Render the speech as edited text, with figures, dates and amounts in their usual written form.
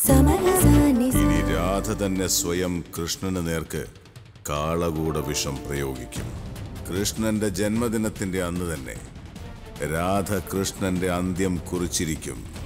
ഇനി രാധ തന്നെ സ്വയം കൃഷ്ണന് നേർക്ക് കാളകൂട വിഷം പ്രയോഗിക്കും. കൃഷ്ണന്റെ ജന്മദിനത്തിന്റെ അന്ന് തന്നെ രാധ കൃഷ്ണന്റെ അന്ത്യം കുറിച്ചിരിക്കും.